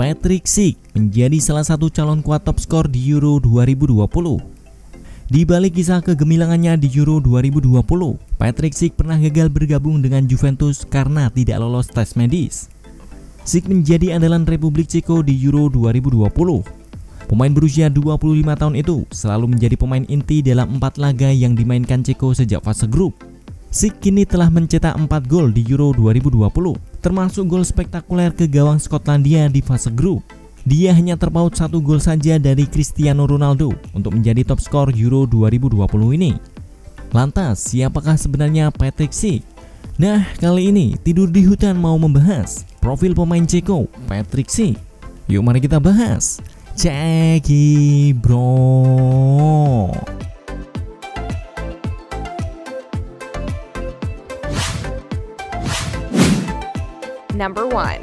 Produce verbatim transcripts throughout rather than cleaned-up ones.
Patrick Schick menjadi salah satu calon kuat top skor di Euro dua ribu dua puluh. Di balik kisah kegemilangannya di Euro dua ribu dua puluh, Patrick Schick pernah gagal bergabung dengan Juventus karena tidak lolos tes medis. Schick menjadi andalan Republik Ceko di Euro dua ribu dua puluh. Pemain berusia dua puluh lima tahun itu selalu menjadi pemain inti dalam empat laga yang dimainkan Ceko sejak fase grup. Schick kini telah mencetak empat gol di Euro dua ribu dua puluh, termasuk gol spektakuler ke gawang Skotlandia di fase grup. Dia hanya terpaut satu gol saja dari Cristiano Ronaldo untuk menjadi top skor Euro dua ribu dua puluh ini. Lantas, siapakah sebenarnya Patrick Schick? Nah, kali ini Tidur di Hutan mau membahas profil pemain Ceko, Patrick Schick. Yuk mari kita bahas. Ceki bro. Number one.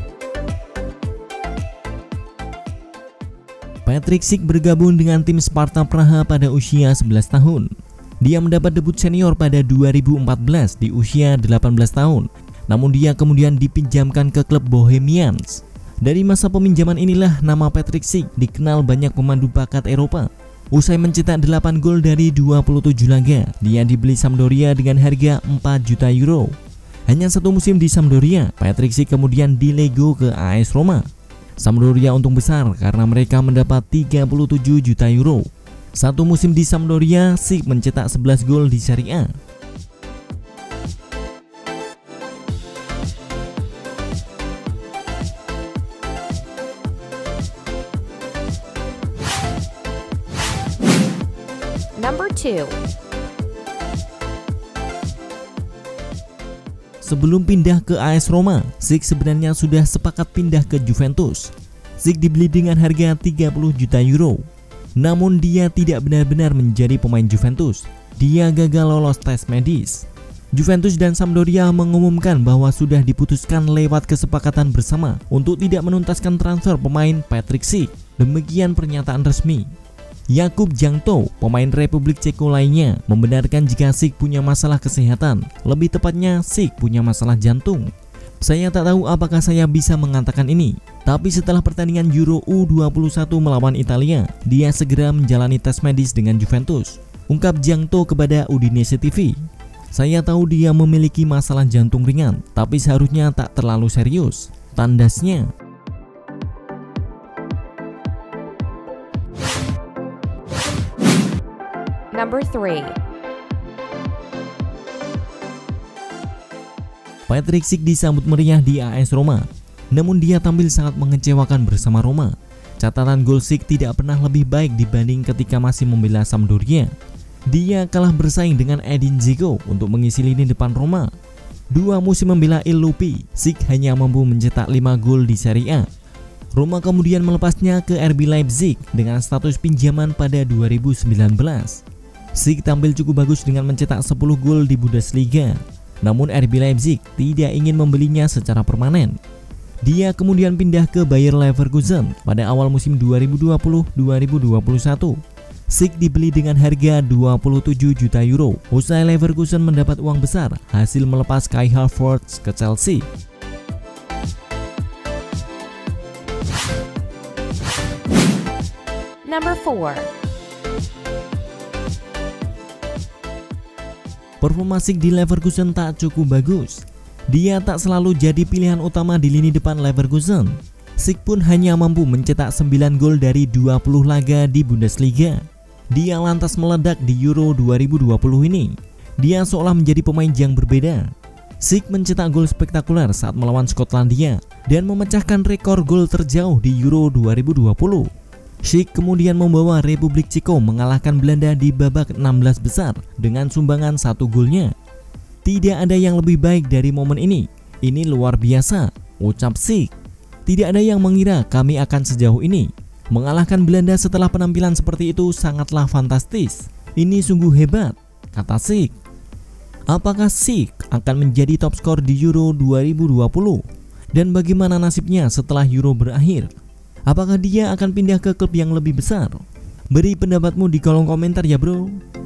Patrick Schick bergabung dengan tim Sparta Praha pada usia sebelas tahun. Dia mendapat debut senior pada dua ribu empat belas di usia delapan belas tahun. Namun dia kemudian dipinjamkan ke klub Bohemians. Dari masa peminjaman inilah nama Patrick Schick dikenal banyak pemandu bakat Eropa. Usai mencetak delapan gol dari dua puluh tujuh laga, dia dibeli Sampdoria dengan harga empat juta euro. Hanya satu musim di Sampdoria, Patrick Schick kemudian dilego ke A S Roma. Sampdoria untung besar karena mereka mendapat tiga puluh tujuh juta euro. Satu musim di Sampdoria, Schick mencetak sebelas gol di Serie A. Number two. Sebelum pindah ke A S Roma, Schick sebenarnya sudah sepakat pindah ke Juventus. Schick dibeli dengan harga tiga puluh juta euro. Namun dia tidak benar-benar menjadi pemain Juventus. Dia gagal lolos tes medis. Juventus dan Sampdoria mengumumkan bahwa sudah diputuskan lewat kesepakatan bersama untuk tidak menuntaskan transfer pemain Patrick Schick. Demikian pernyataan resmi. Jakub Jankto, pemain Republik Ceko lainnya, membenarkan jika Schick punya masalah kesehatan. Lebih tepatnya, Schick punya masalah jantung. Saya tak tahu apakah saya bisa mengatakan ini, tapi setelah pertandingan Euro U dua puluh satu melawan Italia, dia segera menjalani tes medis dengan Juventus, ungkap Jankto kepada Udinese T V. Saya tahu dia memiliki masalah jantung ringan, tapi seharusnya tak terlalu serius, tandasnya. Number three. Patrick Schick disambut meriah di A S Roma, namun dia tampil sangat mengecewakan bersama Roma. Catatan gol Schick tidak pernah lebih baik dibanding ketika masih membela Sampdoria. Dia kalah bersaing dengan Edin Dzeko untuk mengisi lini depan Roma. Dua musim membela Il Lupi, Schick hanya mampu mencetak lima gol di Serie A. Roma kemudian melepasnya ke R B Leipzig dengan status pinjaman pada dua ribu sembilan belas. Schick tampil cukup bagus dengan mencetak sepuluh gol di Bundesliga. Namun R B Leipzig tidak ingin membelinya secara permanen. Dia kemudian pindah ke Bayer Leverkusen pada awal musim dua ribu dua puluh dua ribu dua puluh satu. Schick dibeli dengan harga dua puluh tujuh juta euro. Usai Leverkusen mendapat uang besar hasil melepas Kai Havertz ke Chelsea. Number four. Performa Schick di Leverkusen tak cukup bagus. Dia tak selalu jadi pilihan utama di lini depan Leverkusen. Schick pun hanya mampu mencetak sembilan gol dari dua puluh laga di Bundesliga. Dia lantas meledak di Euro dua ribu dua puluh ini. Dia seolah menjadi pemain yang berbeda. Schick mencetak gol spektakuler saat melawan Skotlandia dan memecahkan rekor gol terjauh di Euro dua ribu dua puluh. Schick kemudian membawa Republik Ceko mengalahkan Belanda di babak enam belas besar dengan sumbangan satu golnya. Tidak ada yang lebih baik dari momen ini. Ini luar biasa, ucap Schick. Tidak ada yang mengira kami akan sejauh ini. Mengalahkan Belanda setelah penampilan seperti itu sangatlah fantastis. Ini sungguh hebat, kata Schick. Apakah Schick akan menjadi top skor di Euro dua ribu dua puluh? Dan bagaimana nasibnya setelah Euro berakhir? Apakah dia akan pindah ke klub yang lebih besar? Beri pendapatmu di kolom komentar ya bro.